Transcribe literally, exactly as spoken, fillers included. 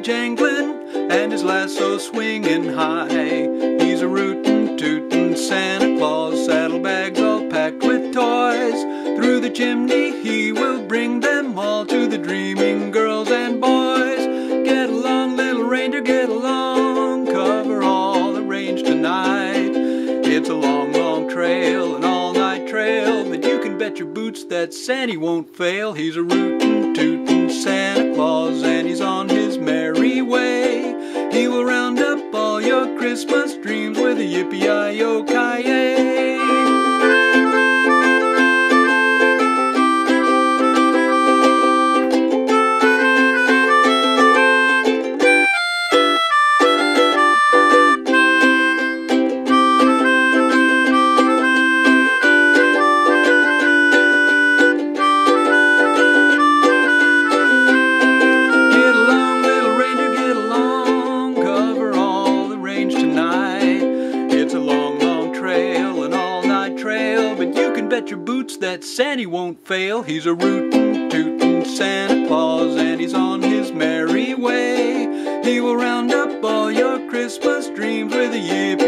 jangling and his lasso swinging high. He's a rootin' tootin' Santa Claus, saddlebags all packed with toys. Through the chimney he will bring them all to the dreaming girls and boys. Get along, little reindeer, get along, cover all the range tonight. It's a long, long trail, an all-night trail, but you can bet your boots that Santa won't fail. He's a rootin' tootin' Santa Claus, and he's on his merry way. He will round up all your Christmas dreams with a yippee-yi-yo-ki-yay. Bet your boots that Santa won't fail. He's a rootin' tootin' Santa Claus, and he's on his merry way. He will round up all your Christmas dreams with a yippee.